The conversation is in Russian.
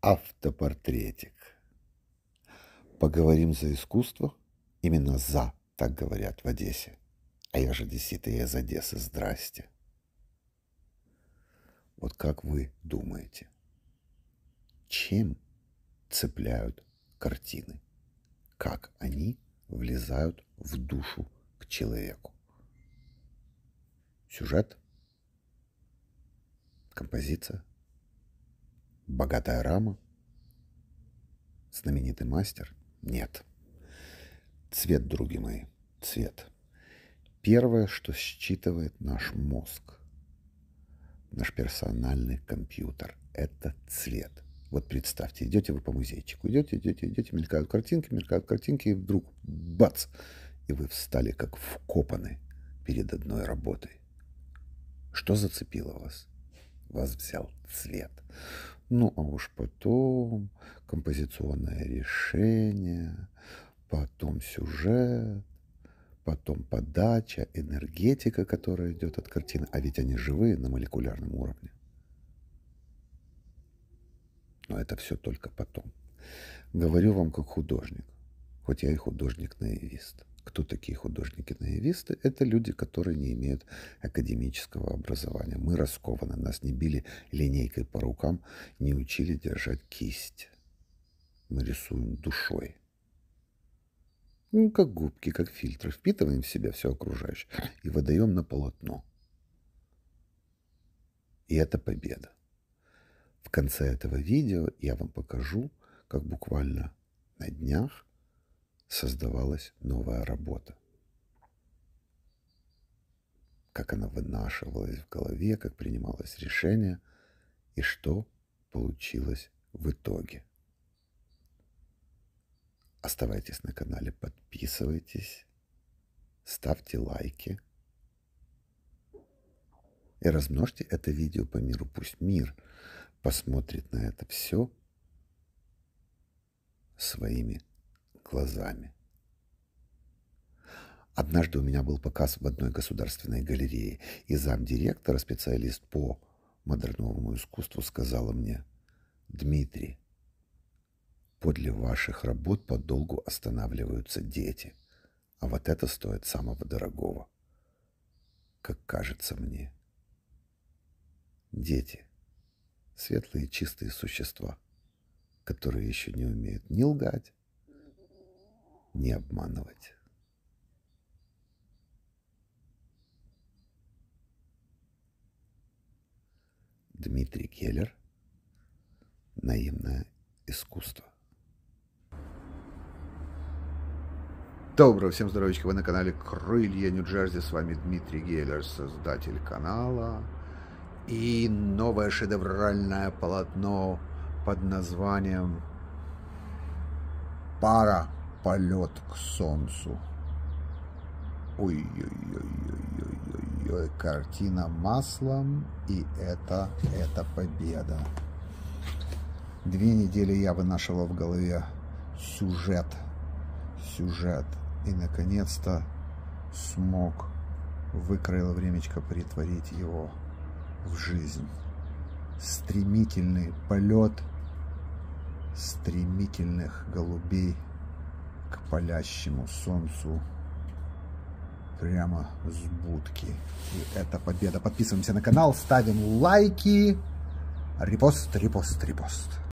Автопортретик. Поговорим за искусство. Именно за, так говорят в Одессе. А я же одессит, и я из Одессы. Здрасте. Вот как вы думаете, чем цепляют картины? Как они влезают в душу к человеку? Сюжет? Композиция? Богатая рама? Знаменитый мастер? Нет. Цвет, други мои, цвет. Первое, что считывает наш мозг, наш персональный компьютер, это цвет. Вот представьте, идете вы по музейчику, идете, мелькают картинки, и вдруг бац, и вы встали как вкопаны перед одной работой. Что зацепило вас? Вас взял цвет. Ну, а уж потом композиционное решение, потом сюжет, потом подача, энергетика, которая идет от картины. А ведь они живые на молекулярном уровне. Но это все только потом. Говорю вам как художник, хоть я и художник-наивист. Кто такие художники-наивисты? Это люди, которые не имеют академического образования. Мы раскованы, нас не били линейкой по рукам, не учили держать кисть. Мы рисуем душой. Ну, как губки, как фильтры. Впитываем в себя все окружающее и выдаем на полотно. И это победа. В конце этого видео я вам покажу, как буквально на днях создавалась новая работа. Как она вынашивалась в голове, как принималось решение и что получилось в итоге. Оставайтесь на канале, подписывайтесь, ставьте лайки и размножьте это видео по миру. Пусть мир посмотрит на это все своими глазами. Однажды у меня был показ в одной государственной галерее, и замдиректора, специалист по модерновому искусству, сказала мне: «Дмитрий, подле ваших работ подолгу останавливаются дети, а вот это стоит самого дорогого. Как кажется мне, дети — светлые чистые существа, которые еще не умеют ни лгать, ни обманывать». Дмитрий Геллер. Наивное искусство. Доброго всем здоровичка, вы на канале Крылья Нью-Джерси, с вами Дмитрий Геллер, создатель канала. И новое шедевральное полотно под названием «Пара. Полет к солнцу». Ой-ой-ой-ой-ой-ой, картина маслом, и это победа. 2 недели я вынашивал в голове сюжет, и наконец-то смог, выкроил времечко притворить его в жизнь. Стремительный полет стремительных голубей к палящему солнцу прямо с будки. И это победа. Подписываемся на канал, ставим лайки. Репост.